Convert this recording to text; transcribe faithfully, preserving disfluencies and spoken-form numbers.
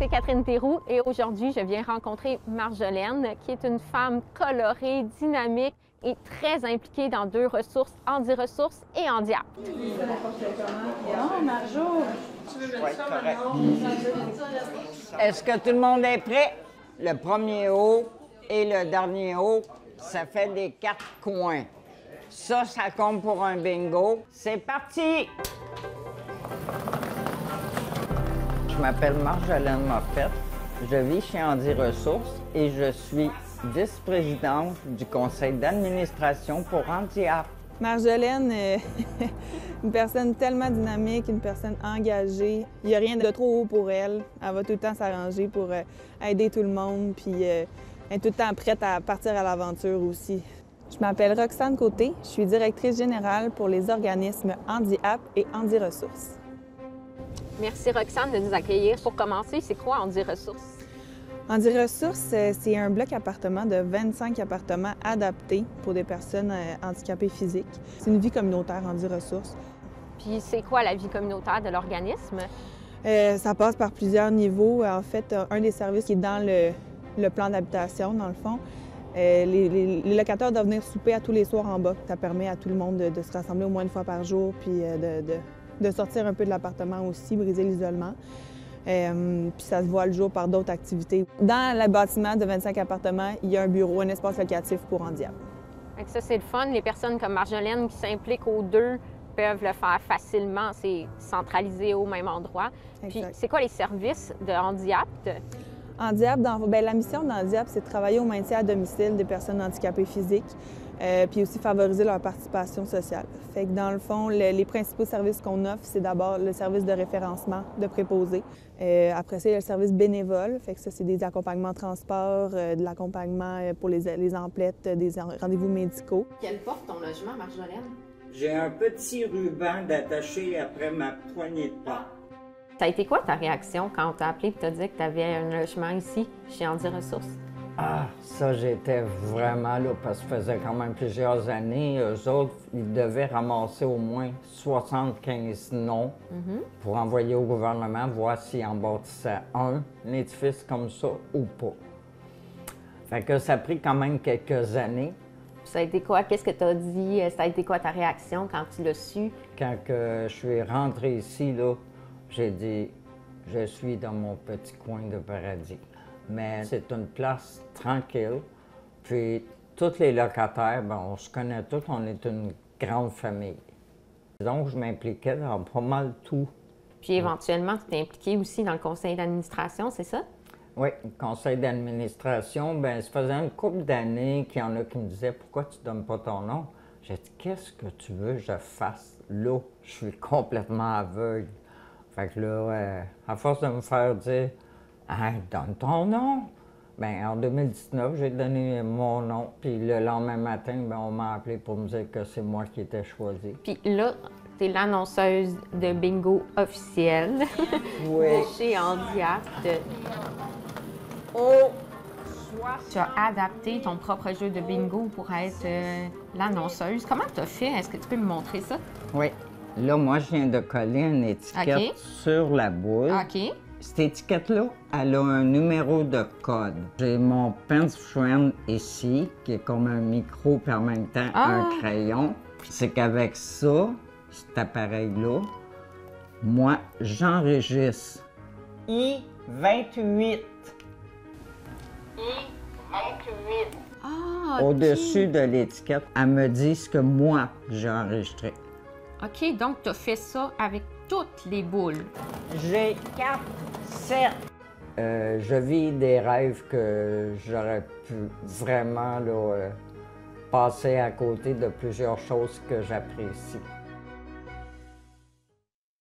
c'est Catherine Théroux et aujourd'hui, je viens rencontrer Marjolaine, qui est une femme colorée, dynamique et très impliquée dans deux ressources, Handi Ressources et Handiap. Oh, Marjo! Est-ce que tout le monde est prêt? Le premier haut et le dernier haut, ça fait des quatre coins. Ça, ça compte pour un bingo. C'est parti! Je m'appelle Marjolaine Morfette. Je vis chez Handi Ressources et je suis vice-présidente du conseil d'administration pour Handiap. Marjolaine est une personne tellement dynamique, une personne engagée. Il n'y a rien de trop haut pour elle. Elle va tout le temps s'arranger pour euh, aider tout le monde, puis euh, elle est tout le temps prête à partir à l'aventure aussi. Je m'appelle Roxane Côté, je suis directrice générale pour les organismes Handiap et Handi Ressources. Merci Roxane de nous accueillir. Pour commencer, c'est quoi Handi Ressources? Handi Ressources, c'est un bloc appartement de vingt-cinq appartements adaptés pour des personnes handicapées physiques. C'est une vie communautaire, Handi Ressources. Puis c'est quoi la vie communautaire de l'organisme? Euh, ça passe par plusieurs niveaux. En fait, un des services qui est dans le, le plan d'habitation, dans le fond, euh, les, les, les locataires doivent venir souper à tous les soirs en bas. Ça permet à tout le monde de, de se rassembler au moins une fois par jour, puis de, de, de sortir un peu de l'appartement aussi, briser l'isolement. Euh, puis ça se voit le jour par d'autres activités. Dans le bâtiment de vingt-cinq appartements, il y a un bureau, un espace locatif pour Handiap. Ça, c'est le fun. Les personnes comme Marjolaine qui s'impliquent aux deux peuvent le faire facilement. C'est centralisé au même endroit. Puis, c'est quoi les services de Handiap? Handiap, dans, bien, la mission d'Handiap, c'est de travailler au maintien à domicile des personnes handicapées physiques, euh, puis aussi favoriser leur participation sociale. Fait que dans le fond, le, les principaux services qu'on offre, c'est d'abord le service de référencement de préposés. Euh, après ça, il y a le service bénévole. Fait que ça, c'est des accompagnements de transport, euh, de l'accompagnement pour les, les emplettes, des rendez-vous médicaux. Quelle porte ton logement, Marjolaine? J'ai un petit ruban d'attaché après ma poignée de porte. Ça a été quoi ta réaction quand on t'a appelé et t'as dit que tu avais un logement ici, chez Handi Ressources? Ah, ça, j'étais vraiment là, parce que ça faisait quand même plusieurs années. Eux autres, ils devaient ramasser au moins soixante-quinze noms mm-hmm. pour envoyer au gouvernement, voir s'ils en bâtissaient un, un édifice comme ça ou pas. Fait que ça a pris quand même quelques années. Ça a été quoi? Qu'est-ce que tu as dit? Ça a été quoi ta réaction quand tu l'as su? Quand que je suis rentré ici, là, j'ai dit, je suis dans mon petit coin de paradis. Mais c'est une place tranquille. Puis, tous les locataires, ben, on se connaît tous, on est une grande famille. Donc, je m'impliquais dans pas mal tout. Puis, éventuellement, tu t'es impliqué aussi dans le conseil d'administration, c'est ça? Oui, le conseil d'administration, bien, ça faisait une couple d'années qu'il y en a qui me disaient « Pourquoi tu ne donnes pas ton nom? » J'ai dit « Qu'est-ce que tu veux que je fasse là? Je suis complètement aveugle. » Fait que là, euh, à force de me faire dire « Hey, donne ton nom! » Bien, en deux mille dix-neuf, j'ai donné mon nom. Puis le lendemain matin, bien, on m'a appelé pour me dire que c'est moi qui étais choisie. Puis là, tu es l'annonceuse de bingo officielle oui. de chez Handiap. De... Oh! Tu as adapté ton propre jeu de bingo pour être euh, l'annonceuse. Comment tu as fait? Est-ce que tu peux me montrer ça? Oui. Là, moi, je viens de coller une étiquette okay. sur la boule. OK. Cette étiquette-là, elle a un numéro de code. J'ai mon pen friend ici, qui est comme un micro, puis en même temps ah. un crayon. C'est qu'avec ça, cet appareil-là, moi, j'enregistre I vingt-huit. I vingt-huit. Ah, au-dessus de l'étiquette, elle me dit ce que moi, j'ai enregistré. OK, donc tu as fait ça avec toutes les boules. J'ai quatre, sept. Euh, je vis des rêves que j'aurais pu vraiment là, euh, passer à côté de plusieurs choses que j'apprécie.